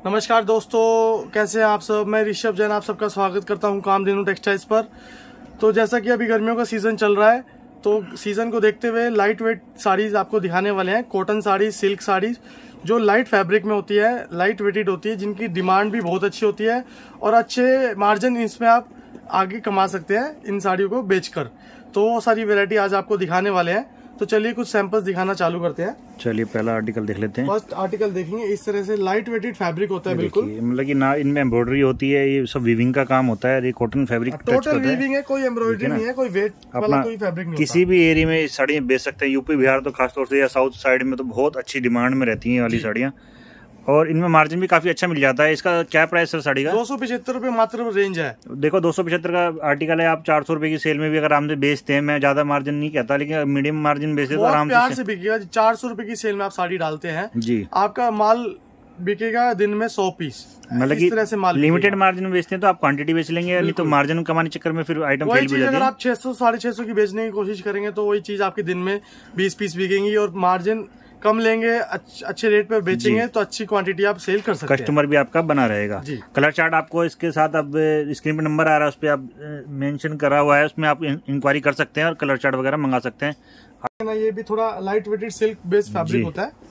नमस्कार दोस्तों, कैसे हैं आप सब। मैं ऋषभ जैन आप सबका स्वागत करता हूं कामधेनु टेक्सटाइल्स पर। तो जैसा कि अभी गर्मियों का सीज़न चल रहा है, तो सीज़न को देखते हुए लाइट वेट साड़ीज़ आपको दिखाने वाले हैं। कॉटन साड़ी, सिल्क साड़ी जो लाइट फैब्रिक में होती है, लाइट वेटेड होती है, जिनकी डिमांड भी बहुत अच्छी होती है और अच्छे मार्जिन इसमें आप आगे कमा सकते हैं इन साड़ियों को बेचकर। तो वो सारी वैरायटी आज आपको दिखाने वाले हैं। तो चलिए कुछ सैंपल्स दिखाना चालू करते हैं। चलिए पहला आर्टिकल देख लेते हैं। फर्स्ट आर्टिकल देखेंगे। इस तरह से लाइट वेटेड फैब्रिक होता है, बिल्कुल मतलब कि ना इनमें एम्ब्रॉयडरी होती है, ये सब वीविंग का काम होता है। ये कॉटन फैब्रिक टोटल वीविंग है, कोई एम्ब्रॉयडरी नहीं है, कोई वेट वाला कोई फैब्रिक नहीं। किसी भी एरिया में साड़ियाँ बेच सकते हैं। यूपी बिहार तो खासतौर से या साउथ साइड में तो बहुत अच्छी डिमांड में रहती है वाली साड़ियाँ, और इनमें मार्जिन भी काफी अच्छा मिल जाता है। इसका क्या प्राइस है साड़ी का? 275 रुपए मात्र रेंज है। देखो 275 का आर्टिकल है, आप 400 रुपए की सेल में भी अगर आराम से बेचते हैं, मैं ज्यादा मार्जिन नहीं कहता, लेकिन मीडियम मार्जिन बेचते तो आराम से बिकेगा। 400 रुपए की सेल में आप साड़ी डालते हैं जी, आपका माल बिकेगा दिन में 100 पीस। मतलब कि तरह से माल लिमिटेड मार्जिन में बेचते हैं तो आप क्वांटिटी बेच लेंगे, नहीं तो मार्जिन कमाने चक्कर में फिर आइटम फेल भी हो जाती है। अगर आप 600 650 की बेचने की कोशिश करेंगे तो वही चीज आपके दिन में 20 पीस बिकेंगी और मार्जिन कम लेंगे, अच्छे रेट पर बेचेंगे तो अच्छी क्वांटिटी आप सेल कर सकते हैं। कस्टमर भी आपका बना रहेगा। कलर चार्ट आपको इसके साथ अब स्क्रीन पे नंबर आ रहा है, उस पर आप मेंशन करा हुआ है, उसमें आप इंक्वायरी कर सकते हैं और कलर चार्ट वगैरह मंगा सकते हैं। ये भी थोड़ा light weighted silk based fabric होता है।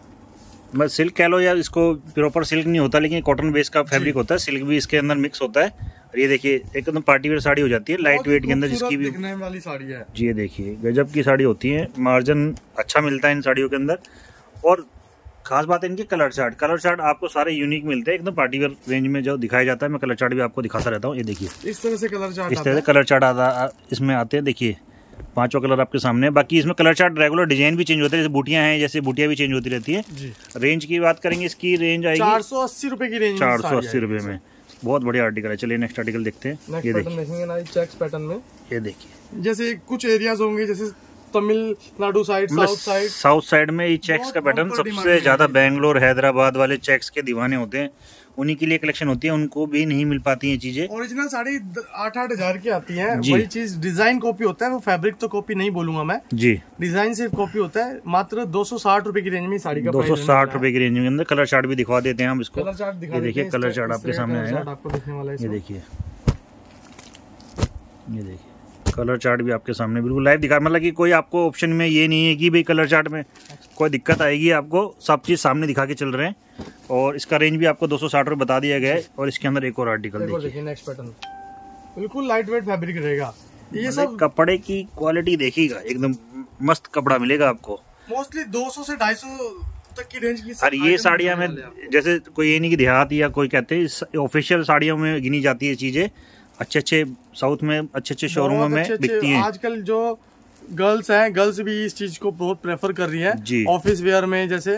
बस सिल्क कह लो या इसको प्रॉपर सिल्क नहीं होता, लेकिन कॉटन बेस का फैब्रिक होता है। सिल्क भी इसके अंदर मिक्स होता है। और ये देखिए एकदम पार्टी वेयर साड़ी हो जाती है, लाइट वेट के अंदर, जिसकी भी दिखने वाली साड़ी है जी। ये देखिए गजब की साड़ी होती है, मार्जिन अच्छा मिलता है इन साड़ियों के अंदर। और खास बात है इनके कलर चार्ट। कलर चार्ट आपको सारे यूनिक मिलते हैं, एकदम पार्टी वेयर रेंज में जो दिखाया जाता है। मैं कलर चार्ट भी आपको दिखाता रहता हूँ। ये देखिए इस तरह से कलर चार्ट, इस तरह से कलर चार्ट इसमें आते हैं। देखिए 5 कलर आपके सामने। बाकी इसमें कलर चार्ट रेगुलर डिजाइन भी चेंज होते हैं, जैसे बूटियां हैं, जैसे बूटियां भी चेंज होती रहती है जी। रेंज की बात करेंगे, इसकी रेंज आएगी 480 रुपए की रेंज। 480 रुपए में बहुत बढ़िया आर्टिकल है। चलिए नेक्स्ट आर्टिकल देखते हैं। ये देखिए चेक्स पैटर्न में, ये देखिए जैसे कुछ एरियाज होंगे जैसे तमिलनाडु साइड, साउथ साइड में ये चेक्स का पैटर्न सबसे ज्यादा बेंगलोर हैदराबाद वाले चेक्स के दीवाने होते हैं, उन्हीं के लिए कलेक्शन होती है। उनको भी नहीं मिल पाती हैं चीजें। ओरिजिनल साड़ी 8-8 हजार की आती है। वही चीज डिजाइन कॉपी होता है, वो फैब्रिक तो कॉपी नहीं बोलूंगा मैं जी, डिजाइन सिर्फ कॉपी होता है। मात्र 260 रुपए की रेंज में साड़ी का 260 रुपए की रेंज में अंदर कलर चार्ट भी दिखा देते हैं हम इसको। ये देखिए कलर चार्ट आपके सामने आएगा, आपको दिखने वाला है। ये देखिए कलर चार्ट भी आपके सामने बिल्कुल लाइव दिखा। मतलब कि कोई आपको ऑप्शन में ये नहीं है कि भाई कलर चार्ट में कोई दिक्कत आएगी, आपको सब चीज सामने दिखा के चल रहे हैं। और इसका रेंज भी आपको 260 रुपए बता दिया गया है। और इसके अंदर एक और आर्टिकल देखिए, नेक्स्ट पैटर्न बिल्कुल लाइट वेट फैब्रिक रहेगा। ये सब कपड़े की क्वालिटी देखिएगा, एकदम मस्त कपड़ा मिलेगा आपको। मोस्टली 200 से 250 तक की रेंज की। और ये साड़ियां में जैसे कोई ये नहीं कि देहात या कोई कहते हैं, ऑफिशियल साड़ियों में गिनी जाती है चीजें। अच्छे साउथ में अच्छे शोरूमों में बिकती हैं। आजकल जो गर्ल्स हैं, गर्ल्स भी इस चीज को बहुत प्रेफर कर रही है ऑफिस वेयर में। जैसे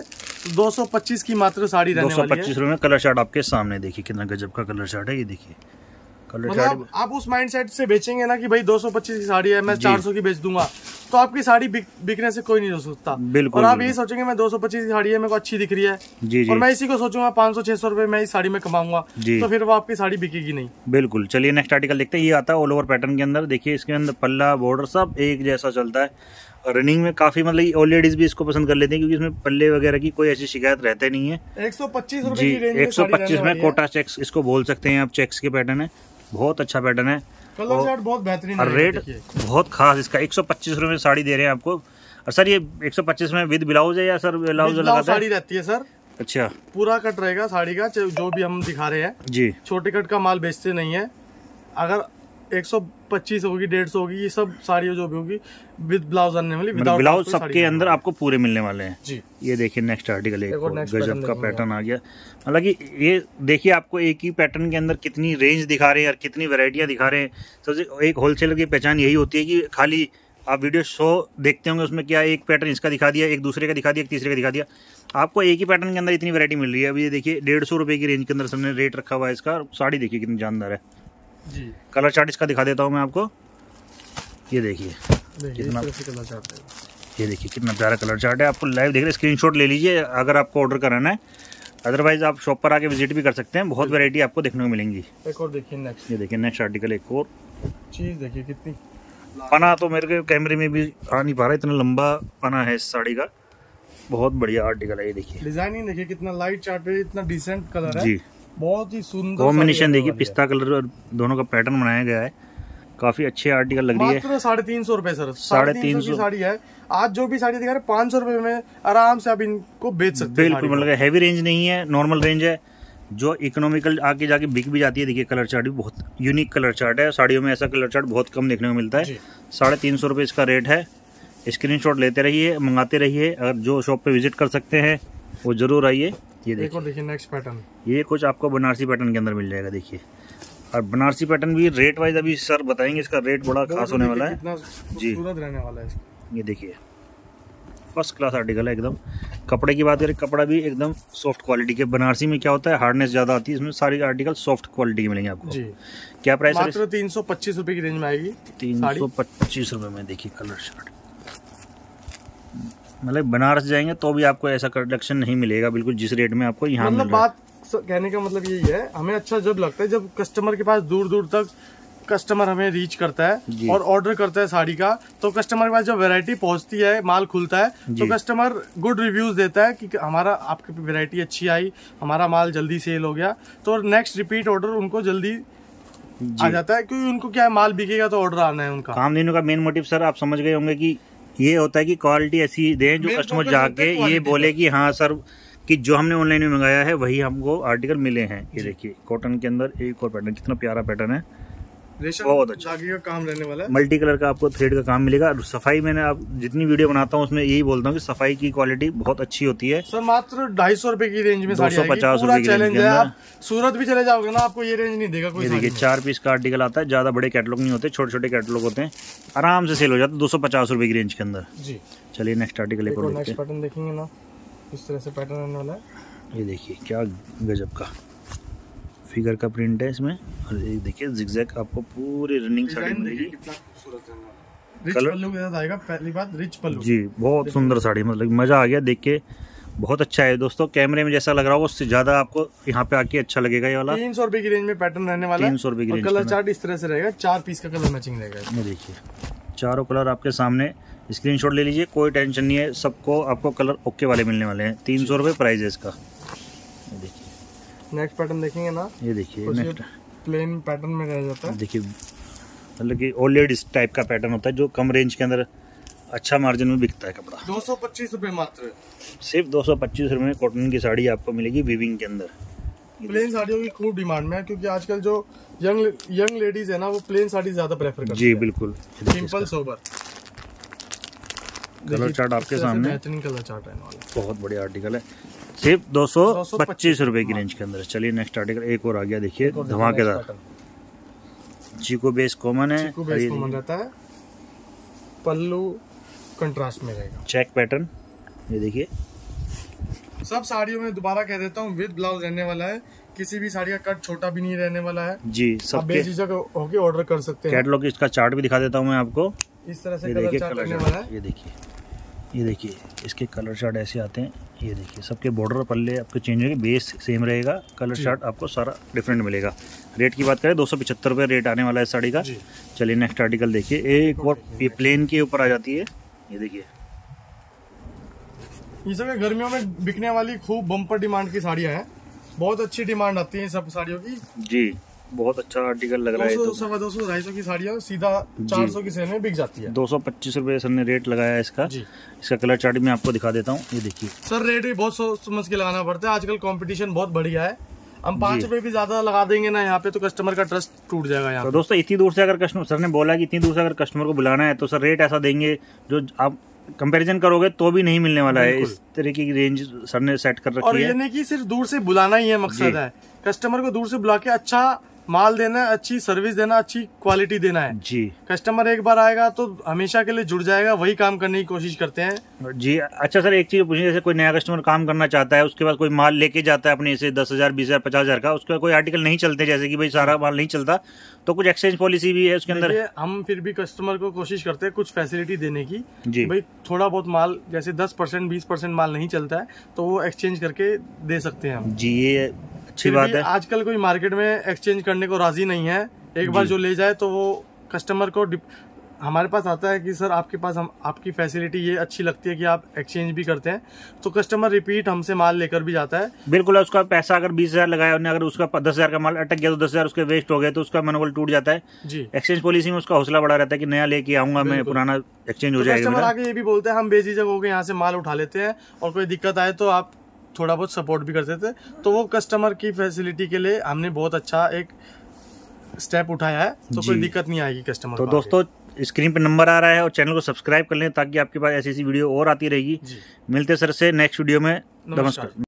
225 की मात्र साड़ी रहने वाली है। 225 रुपए में कलर चार्ट आपके सामने देखिए, कितना गजब का कलर चार्ट है। ये देखिए कलर चार्ट। आप उस माइंडसेट से बेचेंगे ना कि भाई 225 की साड़ी है, मैं 400 की बेच दूंगा, तो आपकी साड़ी बिकने से कोई नहीं रोक सकता। बिल्कुल। और आप यही सोचेंगे मैं 225 की साड़ी है, मेरे को अच्छी दिख रही है जी, और मैं इसी को सोचूंगा 500-600 रुपए मैं इस साड़ी में कमाऊंगा, तो फिर वो आपकी साड़ी बिकेगी नहीं। बिल्कुल। चलिए नेक्स्ट आर्टिकल देखते हैं। ये आता है ऑल ओवर पैटर्न के अंदर। देखिए इसके अंदर पल्ला बॉर्डर सब एक जैसा चलता है। रनिंग में काफी मतलब ओल्ड लेडीज भी इसको पसंद कर लेते हैं, क्योंकि इसमें पल्ले वगैरह की कोई ऐसी शिकायत रहते नहीं है। 125 रुपए की रेंज 125 में कोटा चेक्स इसको बोल सकते हैं आप। चेक्स के पैटर्न है, बहुत अच्छा पैटर्न है। कलर चार्ट बहुत बेहतरीन है। रेट बहुत खास इसका 125 रुपए में साड़ी दे रहे हैं आपको। और सर ये 125 में विद ब्लाउज है या सर ब्लाउज लगाता साड़ी रहती है सर? अच्छा, पूरा कट रहेगा साड़ी का, जो भी हम दिखा रहे हैं जी। छोटे कट का माल बेचते नहीं है। अगर 125 होगी, 150 होगी, ये सब साड़ी जो भी होगी विद ब्लाउज आने वाली। ब्लाउज सबके अंदर आपको पूरे मिलने वाले हैं जी। ये देखिए नेक्स्ट आर्टिकल, एक गजब का पैटर्न आ गया। मतलब कि ये देखिए आपको एक ही पैटर्न के अंदर कितनी रेंज दिखा रहे हैं और कितनी वैरायटियां दिखा रहे हैं। सबसे एक होलसेलर की पहचान यही होती है कि खाली आप वीडियो शो देखते होंगे, उसमें क्या एक पैटर्न इसका दिखा दिया, एक दूसरे का दिखा दिया, एक तीसरे का दिखा दिया। आपको एक ही पैटर्न के अंदर इतनी वैरायटी मिल रही है। अभी ये देखिए 150 रुपए की रेंज के अंदर सबने रेट रखा हुआ है इसका। साड़ी देखिए कितनी जानदार है जी। कलर चार्ट इसका दिखा देता हूँ मैं आपको। ये देखिए कितना कलर चार्ट है। ये देखिए कितना प्यारा कलर चार्ट है। आपको लाइव देख रहे, स्क्रीनशॉट ले लीजिए अगर आपको ऑर्डर कराना है। अदरवाइज आप शॉप पर आके विजिट भी कर सकते हैं, बहुत वैरायटी आपको देखने को मिलेंगी। एक और देखिए नेक्स्ट। ये देखिए नेक्स्ट आर्टिकल, एक और चीज देखिए कितनी पना तो मेरे के कैमरे में भी आ नहीं पा रहा, इतना लंबा पना है इस साड़ी का। बहुत बढ़िया आर्टिकल है। ये देखिए डिजाइनिंग देखिए कितना लाइट चार्ट पे इतना डिसेंट कलर है जी, बहुत ही सुंदर कॉम्बिनेशन देखिए, पिस्ता कलर और दोनों का पैटर्न बनाया गया है। काफी अच्छी आर्टिकल लग रही है। मात्र 350 रुपए सर, 350 की साड़ी है। आज जो भी साड़ी दिखा रहे 500 रुपए में आराम से आप इनको बेच सकते हैं। बिल्कुल, मतलब हैवी रेंज नहीं है, नॉर्मल रेंज है जो इकोनॉमिकल आगे जाके बिक भी जाती है। देखिए कलर चार्ट भी बहुत यूनिक कलर चार्ट है, साड़ियों में ऐसा कलर चार्ट बहुत कम देखने को मिलता है। 350 रुपए इसका रेट है। स्क्रीनशॉट लेते रहिए, मंगाते रहिए। अगर जो शॉप पे विजिट कर सकते हैं वो जरूर आइए। ये देखिए नेक्स्ट पैटर्न, ये कुछ आपको बनारसी पैटर्न के अंदर मिल जाएगा। देखिए, और बनारसी पैटर्न भी रेट वाइज अभी सर बताएंगे, इसका रेट बड़ा खास होने वाला है जी। रहने वाला है। ये देखिए फर्स्ट क्लास आर्टिकल है एकदम। कपड़े की बात करें, कपड़ा भी एकदम सॉफ्ट क्वालिटी के। बनारसी में क्या होता है, हार्डनेस ज्यादा आती है, इसमें सारी आर्टिकल सॉफ्ट क्वालिटी के मिलेंगे आपको जी। क्या प्राइस है? मात्र 325 रुपए की रेंज में आएगी। 325 रुपए में। देखिए कलर चार्ट, मतलब बनारस जाएंगे तो भी आपको ऐसा कलेक्शन नहीं मिलेगा बिल्कुल जिस रेट में आपको यहाँ मतलब बात कहने का मतलब यही है, हमें अच्छा जब लगता है जब कस्टमर के पास दूर दूर तक कस्टमर हमें रीच करता है और ऑर्डर करता है साड़ी का, तो कस्टमर के पास जब वैरायटी पहुंचती है, माल खुलता है, तो कस्टमर गुड रिव्यूज देता है कि हमारा आपकी वैरायटी अच्छी आई, हमारा माल जल्दी सेल हो गया, तो नेक्स्ट रिपीट ऑर्डर उनको जल्दी आ जाता है, क्योंकि उनको क्या है, माल बिकेगा तो ऑर्डर आना है उनका। काम देने का मेन मोटिव सर आप समझ गए होंगे कि ये होता है कि क्वालिटी ऐसी दें जो कस्टमर जाके ये बोले कि हाँ सर कि जो हमने ऑनलाइन में मंगाया है वही हमको आर्टिकल मिले हैं। ये देखिए कॉटन के अंदर एक और पैटर्न, कितना प्यारा पैटर्न है, बहुत अच्छा का काम रहने वाला है। मल्टी कलर का आपको थ्रेड का काम मिलेगा। सफाई मैंने आप जितनी वीडियो बनाता हूँ उसमें यही बोलता हूँ कि सफाई की क्वालिटी बहुत अच्छी होती है। सर मात्र 250 रुपए की रेंज में 250 रुपए की रेंज में। आप सूरत भी चले जाओगे ना, आपको ये रेंज नहीं देगा कोई। देखिए 4 पीस का आर्टिकल आता है, ज्यादा बड़े कैटलॉग नहीं होते, छोटे छोटे कैटलॉग होते हैं, आराम से सेल हो जाता है 250 रुपए की रेंज के अंदर जी। चलिए नेक्स्ट आर्टिकल एक और नेक्स्ट पैटर्न देखेंगे ना, इस तरह से पैटर्न आने वाला है। ये देखिए क्या गजब का फिगर का प्रिंट है इसमें, और ये देखिए जिगजैग आपको पूरी रनिंग साड़ी मिलेगी। कलर पल्लू के साथ आएगा, पहली बात रिच पल्लू जी, बहुत सुंदर साड़ी, मतलब मजा आ गया देख के, बहुत अच्छा है दोस्तों। कैमरे में जैसा लग रहा हो उससे ज्यादा आपको यहाँ पे आके अच्छा लगेगा। ये वाला 300 रुपए की रेंज में पैटर्न रहने वाला है। 300 रुपए की रेंज। कलर चार्ट इस तरह से रहेगा, 4 पीस का कलर मैचिंग रहेगा। ये देखिए चारों कलर आपके सामने, स्क्रीनशॉट ले लीजिए, कोई टेंशन नहीं है, सबको आपको कलर ओके वाले मिलने वाले हैं। 300 रुपए प्राइस है इसका। नेक्स्ट पैटर्न देखेंगे ना, ये देखिए नेक्स्ट प्लेन पैटर्न में रह जाता है। देखिए मतलब कि ओलेड इस टाइप का पैटर्न होता है जो कम रेंज के अंदर अच्छा मार्जिन में बिकता है कपड़ा। 225 रुपए मात्र, सिर्फ 225 रुपए में कॉटन की साड़ी आपको मिलेगी वीविंग के अंदर। प्लेन साड़ियों की खूब डिमांड में है, क्योंकि आजकल जो यंग लेडीज है ना, वो प्लेन साड़ी ज्यादा प्रेफर करती है जी। बिल्कुल सिंपल सोबर। कलर चार्ट आपके सामने, बेहतरीन कलर चार्ट है, बहुत बढ़िया आर्टिकल है, सिर्फ 225 रुपए की रेंज के अंदर। चलिए नेक्स्ट आर्टिकल एक और आ गया, देखिए धमाकेदार चीको बेस कॉमन है, कॉमन रहता है, पल्लू कंट्रास्ट में रहेगा, चेक पैटर्न। ये देखिए सब साड़ियों में दोबारा कह देता हूँ विद ब्लाउज रहने वाला है, किसी भी साड़ी का कट छोटा भी नहीं रहने वाला है जी। सब बेझिझक होके ऑर्डर कर सकते हैं। कैटलॉग इसका चार्ट भी दिखा देता हूँ मैं आपको, इस तरह से कलर चार्ट रहने वाला है। ये देखिए इसके कलर चार्ट ऐसे आते हैं। ये देखिए सबके बॉर्डर पल्ले आपको चेंज होंगे, बेस सेम रहेगा, कलर चार्ट आपको सारा डिफरेंट मिलेगा। रेट की बात करें 275 रुपये रेट आने वाला है साड़ी का। चलिए नेक्स्ट आर्टिकल देखिए, एक और ये प्लेन के ऊपर आ जाती है। ये देखिए ये सब गर्मियों में बिकने वाली खूब बम्पर डिमांड की साड़ियाँ हैं, बहुत अच्छी डिमांड आती है सब साड़ियों की जी। बहुत अच्छा आर्टिकल लग रहा है। 200, 250, 250 की साड़ियाँ सीधा 400 की सेल में बिक जाती है। 225 रुपए सर ने रेट लगाया है इसका जी। इसका कलर चार्ट मैं आपको दिखा देता हूँ। ये देखिए सर रेट भी बहुत सोच समझ के लगाना पड़ता है, आजकल कंपटीशन बहुत बढ़िया है। हम 5 रुपए भी ज्यादा लगा देंगे ना यहाँ पे तो कस्टमर का ट्रस्ट टूट जाएगा यहाँ। तो दोस्तों इतनी दूर से अगर कस्टमर, सर ने बोला कि इतनी दूर से अगर कस्टमर को बुलाना है तो सर रेट ऐसा देंगे जो आप कंपैरिजन करोगे तो भी नहीं मिलने वाला है। इस तरीके की रेंज सर ने सेट कर रखी है। और ये नहीं कि सिर्फ दूर से बुलाना ही है मकसद है, कस्टमर को दूर से बुला के अच्छा माल देना है, अच्छी सर्विस देना, अच्छी क्वालिटी देना है जी। कस्टमर एक बार आएगा तो हमेशा के लिए जुड़ जाएगा, वही काम करने की कोशिश करते हैं जी। अच्छा सर एक चीज पूछिए, जैसे कोई नया कस्टमर काम करना चाहता है, उसके बाद कोई माल लेके जाता है अपने से 10,000, 20,000, 50,000 का, उसका कोई आर्टिकल नहीं चलते, जैसे कि भाई सारा माल नहीं चलता, तो कुछ एक्सचेंज पॉलिसी भी है उसके अंदर? हम फिर भी कस्टमर को कोशिश करते हैं कुछ फैसिलिटी देने की जी। भाई थोड़ा बहुत माल जैसे 10%, 20% माल नहीं चलता है तो वो एक्सचेंज करके दे सकते हैं हम जी। ये अच्छी बात है। आजकल कोई मार्केट में एक्सचेंज करने को राजी नहीं है, एक बार जो ले जाए तो वो कस्टमर को हमारे पास आता है कि सर आपके पास हम आपकी फैसिलिटी ये अच्छी लगती है कि आप एक्सचेंज भी करते हैं, तो कस्टमर रिपीट हमसे माल लेकर भी जाता है। बिल्कुल, उसका पैसा अगर 20,000 लगाया उन्होंने, अगर उसका 10,000 का माल अटक गया तो 10,000 उसके वेस्ट हो गए तो उसका मनोबल टूट जाता है जी। एक्सचेंज पॉलिसी में उसका हौसला बढ़ा रहता है कि नया लेके आऊंगा मैं, पुराना एक्सचेंज हो जाएगा। कस्टमर आके ये भी बोलते हैं हम बेझिझक होकर यहाँ से माल उठा लेते हैं और कोई दिक्कत आए तो आप थोड़ा बहुत सपोर्ट भी करते थे। तो वो कस्टमर की फैसिलिटी के लिए हमने बहुत अच्छा एक स्टेप उठाया है, तो कोई दिक्कत नहीं आएगी कस्टमर। तो दोस्तों स्क्रीन पे नंबर आ रहा है और चैनल को सब्सक्राइब कर लें ताकि आपके पास ऐसी ऐसी वीडियो और आती रहेगी। मिलते सर से नेक्स्ट वीडियो में। नमस्कार।